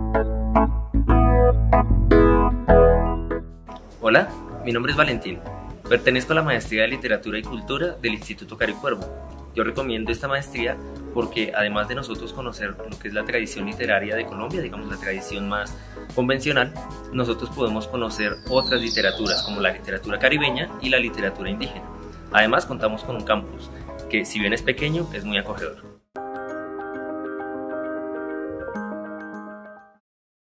Hola, mi nombre es Valentín. Pertenezco a la Maestría de Literatura y Cultura del Instituto Caro y Cuervo. Yo recomiendo esta maestría porque además de nosotros conocer lo que es la tradición literaria de Colombia, digamos la tradición más convencional, nosotros podemos conocer otras literaturas como la literatura caribeña y la literatura indígena. Además contamos con un campus que, si bien es pequeño, es muy acogedor.